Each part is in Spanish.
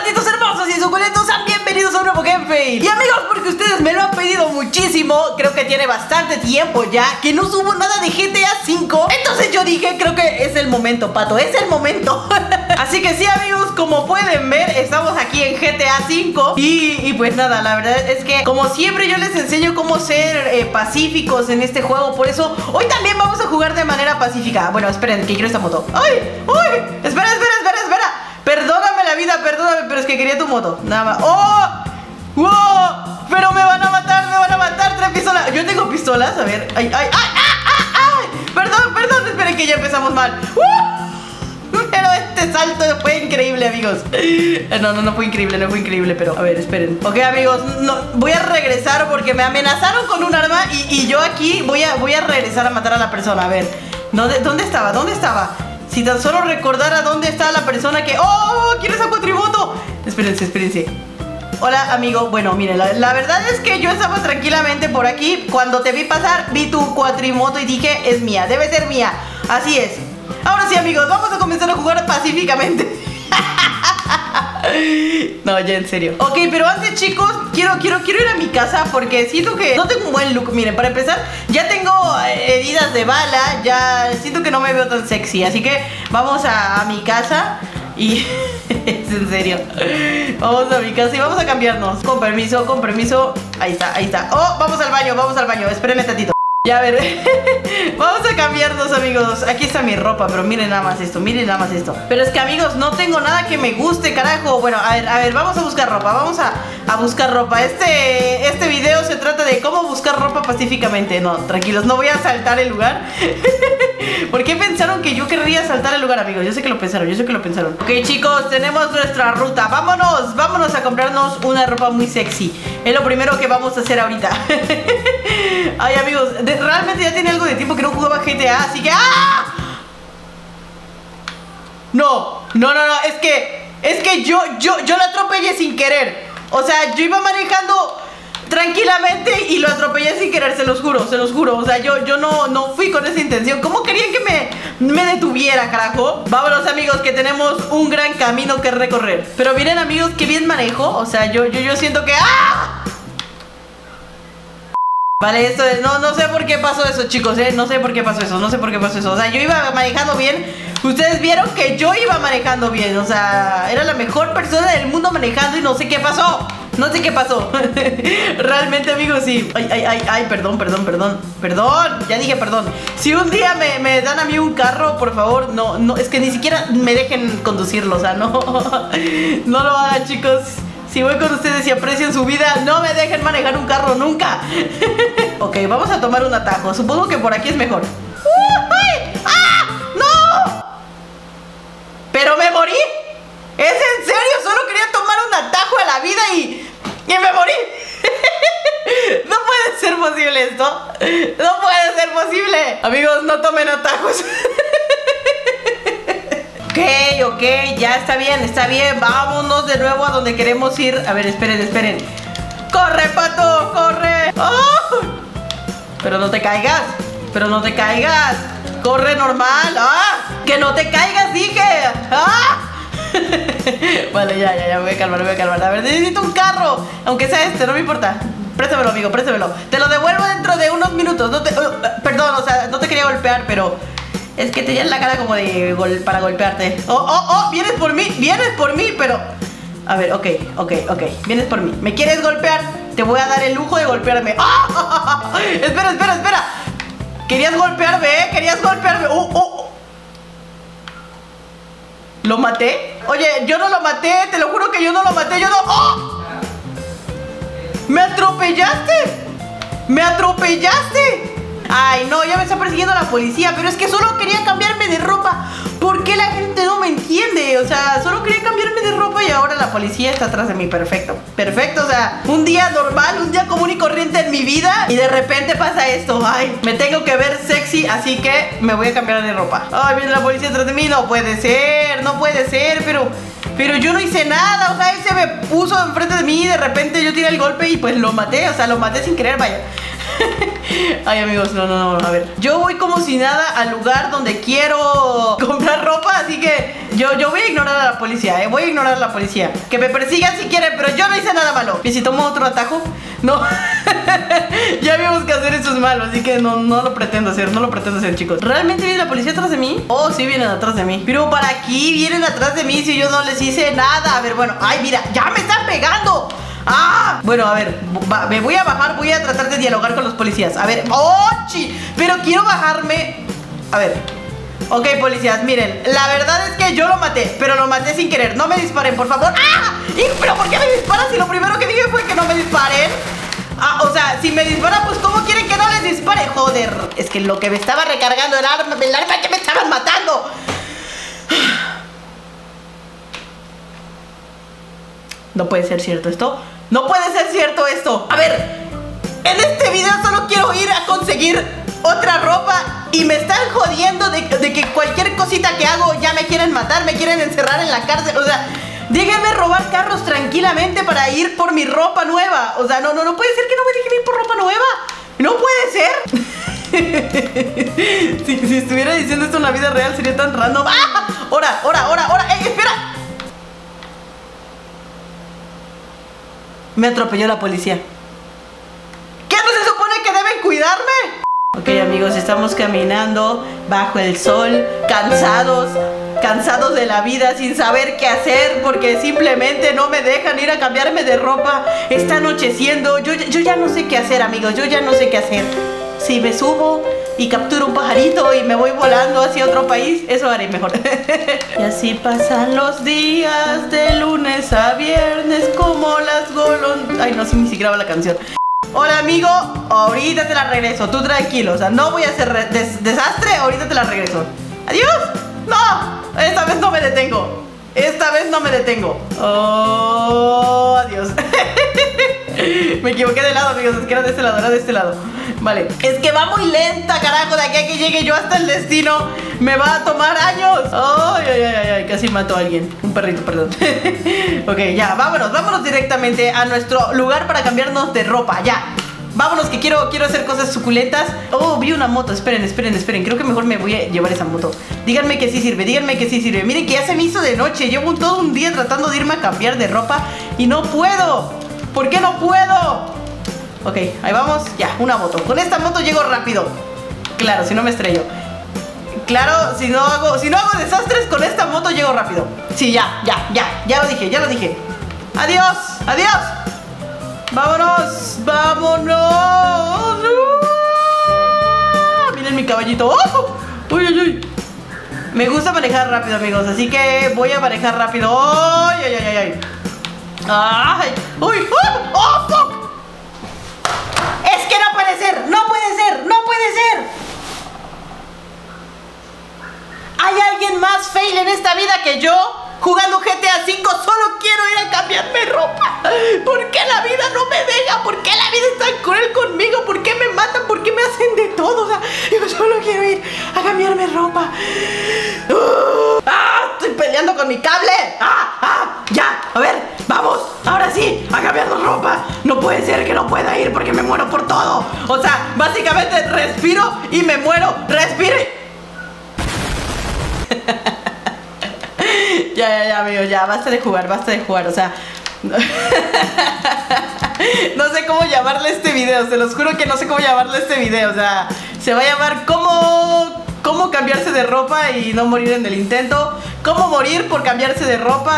Patitos hermosos y suculentos, sean bienvenidos a un nuevo gameplay. Y amigos, porque ustedes me lo han pedido muchísimo, creo que tiene bastante tiempo ya que no subo nada de GTA V. Entonces yo dije, creo que es el momento, Pato, es el momento. Así que sí, amigos, como pueden ver, estamos aquí en GTA V. Y pues nada, la verdad es que como siempre yo les enseño cómo ser pacíficos en este juego. Por eso hoy también vamos a jugar de manera pacífica. Bueno, esperen, que quiero esta moto. ¡Ay! ¡Ay! Espera. Perdóname la vida, perdóname, pero es que quería tu moto. Nada más. ¡Oh! ¡Wow! Pero me van a matar, tres pistolas. Yo tengo pistolas, a ver. ¡Ay! Perdón, esperen que ya empezamos mal. Pero este salto fue increíble, amigos. No fue increíble, pero a ver, esperen. Ok, amigos, no, voy a regresar porque me amenazaron con un arma y yo aquí voy a regresar a matar a la persona. A ver, ¿dónde estaba? Si tan solo recordara dónde está la persona que... ¡Oh! ¿Quién es esa cuatrimoto? Espérense. Hola, amigo. Bueno, miren, la verdad es que yo estaba tranquilamente por aquí. Cuando te vi pasar, vi tu cuatrimoto y dije, es mía, debe ser mía. Así es. Ahora sí, amigos, vamos a comenzar a jugar pacíficamente. No, ya en serio. Ok, pero antes, chicos, quiero ir a mi casa porque siento que no tengo un buen look. Miren, para empezar, ya tengo heridas de bala. Ya siento que no me veo tan sexy. Así que vamos a mi casa. Y es en serio. Vamos a mi casa y vamos a cambiarnos. Con permiso. Ahí está. Oh, vamos al baño. Espérenme tantito. Ya, a ver. Vamos a cambiarnos, amigos. Aquí está mi ropa, pero miren nada más esto. Pero es que, amigos, no tengo nada que me guste, carajo. Bueno, a ver, vamos a buscar ropa. Vamos a buscar ropa. Este video se trata de cómo buscar ropa pacíficamente. No, tranquilos, no voy a asaltar el lugar. ¿Por qué pensaron que yo querría asaltar el lugar, amigos? Yo sé que lo pensaron. Ok, chicos, tenemos nuestra ruta. Vámonos a comprarnos una ropa muy sexy. Es lo primero que vamos a hacer ahorita. Ay, amigos, realmente ya tiene algo de tiempo que no jugaba GTA, así que... ¡ah! No, es que yo lo atropellé sin querer. O sea, yo iba manejando tranquilamente y lo atropellé sin querer, se los juro. O sea, yo no fui con esa intención. ¿Cómo querían que me detuviera, carajo? Vámonos, amigos, que tenemos un gran camino que recorrer. Pero miren, amigos, qué bien manejo. O sea, yo siento que... ¡ah! Vale, esto es, no sé por qué pasó eso, chicos, no sé por qué pasó eso. O sea, yo iba manejando bien. Ustedes vieron que yo iba manejando bien. O sea, era la mejor persona del mundo manejando y no sé qué pasó. Realmente, amigos, sí. Ay, perdón. Ya dije perdón. Si un día me dan a mí un carro, por favor, no, es que ni siquiera me dejen conducirlo. O sea, no lo hagan, chicos. Si voy con ustedes y aprecian su vida, no me dejen manejar un carro nunca. Ok, vamos a tomar un atajo. Supongo que por aquí es mejor. ¡Ay! ¡Ah! ¡No! ¿Pero me morí? ¿Es en serio? Solo quería tomar un atajo a la vida y me morí. No puede ser posible esto. No puede ser posible. Amigos, no tomen atajos. Ok, ya está bien. Vámonos de nuevo a donde queremos ir. A ver, esperen. ¡Corre, Pato! ¡Corre! ¡Oh! Pero no te caigas. Corre normal. ¡Ah! ¡Que no te caigas, dije! ¡Ah! Vale, ya, me voy a calmar. A ver, necesito un carro. Aunque sea este, no me importa. Préstamelo, amigo, Te lo devuelvo dentro de unos minutos. Perdón, o sea, no te quería golpear, pero... es que tenías la cara como de para golpearte. Oh, vienes por mí, pero... a ver, ok. Vienes por mí. ¿Me quieres golpear? Te voy a dar el lujo de golpearme. ¡Oh! Espera. Querías golpearme, ¿Lo maté? Oye, yo no lo maté, te lo juro que yo no lo maté. ¡Oh! ¡Me atropellaste! Ay, no, ya me está persiguiendo la policía. Pero es que solo quería cambiarme de ropa. ¿Por qué la gente no me entiende? O sea, solo quería cambiarme de ropa y ahora la policía está atrás de mí. Perfecto, o sea, un día normal, un día común y corriente en mi vida y de repente pasa esto. Ay, me tengo que ver sexy, así que me voy a cambiar de ropa. Ay, viene la policía atrás de mí. No puede ser, pero yo no hice nada. O sea, él se me puso enfrente de mí y de repente yo tiré el golpe y pues lo maté. O sea, lo maté sin querer, vaya. Ay, amigos, no, a ver. Yo voy como si nada al lugar donde quiero comprar ropa, así que yo voy a ignorar a la policía, voy a ignorar a la policía. Que me persigan si quieren, pero yo no hice nada malo. ¿Y si tomo otro atajo? No. Ya vimos que hacer eso es malo, así que no lo pretendo hacer, chicos. ¿Realmente viene la policía atrás de mí? Oh, sí, vienen atrás de mí. Pero ¿para qué vienen atrás de mí si yo no les hice nada? A ver, bueno, ay, mira, ya me están pegando. ¡Ah! Bueno, a ver, me voy a bajar, voy a tratar de dialogar con los policías. A ver, ¡oh, chi! Pero quiero bajarme. A ver, ok, policías, miren, la verdad es que yo lo maté, pero lo maté sin querer. No me disparen, por favor. ¡Ah! ¿Pero por qué me disparan si lo primero que dije fue que no me disparen? Ah, o sea, si me disparan, pues ¿cómo quieren que no les dispare? Joder, es que lo que me estaba recargando el arma que me estaban matando. No puede ser cierto esto. No puede ser cierto esto. A ver, en este video solo quiero ir a conseguir otra ropa y me están jodiendo de que cualquier cosita que hago ya me quieren matar, me quieren encerrar en la cárcel. O sea, déjenme robar carros tranquilamente para ir por mi ropa nueva. O sea, no puede ser que no me dejen ir por ropa nueva. No puede ser. Si estuviera diciendo esto en la vida real sería tan random. ¡Ah! ¡Hora! ¡Ey, espera! Me atropelló la policía. ¿Qué no se supone que deben cuidarme? Ok, amigos, estamos caminando bajo el sol, cansados de la vida, sin saber qué hacer, porque simplemente no me dejan ir a cambiarme de ropa. Está anocheciendo. Yo ya no sé qué hacer, amigos. Yo ya no sé qué hacer. Si me subo y capturo un pajarito y me voy volando hacia otro país, eso haré mejor. Y así pasan los días de lunes a viernes como las golondrinas. Ay, no sé ni siquiera la canción. Hola, amigo, ahorita te la regreso. Tú tranquilo, o sea, no voy a hacer desastre. Ahorita te la regreso. Adiós. No, esta vez no me detengo. Oh, adiós. Me equivoqué de lado, amigos, es que era de este lado, Vale, es que va muy lenta, carajo. De aquí a que llegue yo hasta el destino me va a tomar años. Ay, casi mato a alguien. Un perrito, perdón. Ok, ya, vámonos directamente a nuestro lugar para cambiarnos de ropa, ya. Vámonos, que quiero hacer cosas suculentas. Oh, vi una moto, esperen. Creo que mejor me voy a llevar esa moto. Díganme que sí sirve, Miren que ya se me hizo de noche. Llevo todo un día tratando de irme a cambiar de ropa y no puedo. ¿Por qué no puedo? Ok, ahí vamos, ya, una moto. Con esta moto llego rápido. Claro, si no me estrello. Claro, si no hago desastres con esta moto llego rápido. Sí, ya lo dije. Adiós. Vámonos. Miren mi caballito. ¡Oh! Uy. Me gusta manejar rápido, amigos, así que voy a manejar rápido. Ay. ¡Uy! ¡Oh, fuck! Es que no puede ser. ¿Hay alguien más fail en esta vida que yo? Jugando GTA V, solo quiero ir a cambiarme ropa. ¿Por qué la vida no me deja? ¿Por qué la vida es tan cruel conmigo? ¿Por qué me matan? ¿Por qué me hacen de todo? O sea, yo solo quiero ir a cambiarme ropa. Estoy peleando con mi cable. Ya, a ver, vamos, ahora sí, a cambiarnos ropa. No puede ser que no pueda ir porque me muero por todo. O sea, básicamente respiro y me muero. Respire. Ya, amigo, ya, basta de jugar, o sea. No sé cómo llamarle este video, se los juro que no sé cómo llamarle este video. O sea, se va a llamar cómo cambiarse de ropa y no morir en el intento. Cómo morir por cambiarse de ropa.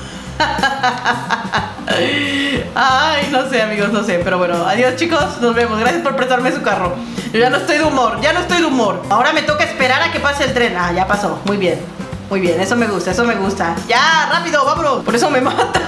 Ay, no sé, amigos, no sé. Pero bueno, adiós, chicos, nos vemos. Gracias por prestarme su carro. Yo ya no estoy de humor, Ahora me toca esperar a que pase el tren. Ya pasó, muy bien, eso me gusta. Ya, rápido, vámonos. Por eso me mata.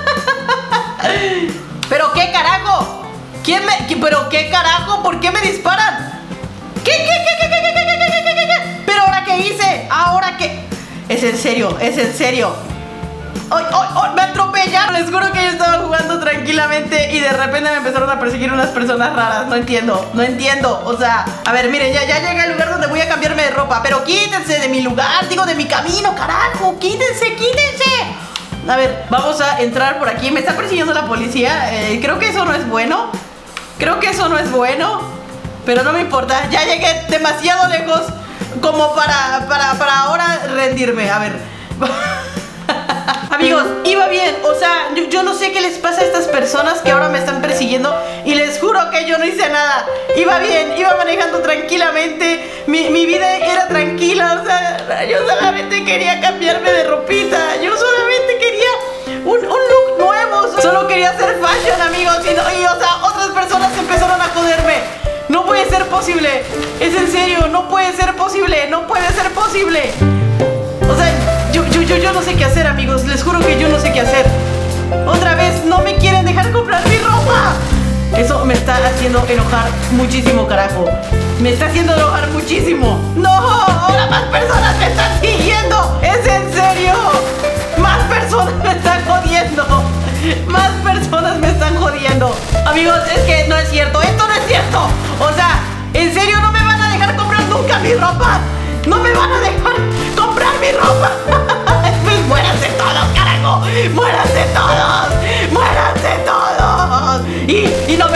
¿Pero qué carajo? ¿Pero qué carajo? ¿Por qué me disparan? ¿Qué? ¿Pero ahora qué hice? ¿Ahora qué? Es en serio. ¡Ay! Me atropellaron. Les juro que yo estaba jugando tranquilamente y de repente me empezaron a perseguir unas personas raras. No entiendo. O sea, a ver, miren, ya llegué al lugar donde voy a cambiarme de ropa. Pero quítense de mi lugar, de mi camino, carajo. Quítense. A ver, vamos a entrar por aquí. Me está persiguiendo la policía. Creo que eso no es bueno. pero no me importa. Ya llegué demasiado lejos como para ahora rendirme. A ver. Amigos, iba bien. O sea, yo no sé qué les pasa a estas personas que ahora me están persiguiendo. Y les juro que yo no hice nada. Iba bien, iba manejando tranquilamente. Mi vida era tranquila. O sea, yo solamente quería cambiarme de ropita. Yo solamente quería un look nuevo. Solo quería hacer fashion, amigos. Y o sea, otras personas empezaron a joderme. No puede ser posible. Es en serio, no puede ser posible. No puede ser posible. O sea, yo no sé qué hacer, amigos. Les juro que yo no sé qué hacer. Otra vez no me quieren dejar comprar mi ropa. Eso me está haciendo enojar muchísimo, carajo. Me está haciendo enojar muchísimo. ¡No! ¡Ahora más personas me están siguiendo! ¡Es en serio! ¡Más personas me están jodiendo! ¡Más personas me están jodiendo! Amigos, es que no es cierto. ¡Esto no es cierto! O sea, ¿en serio no me van a dejar comprar nunca mi ropa? ¡No me van a dejar comprar mi ropa! Pues muéranse todos, carajo. ¡Muéranse todos! ¡Muéranse todos! Y no me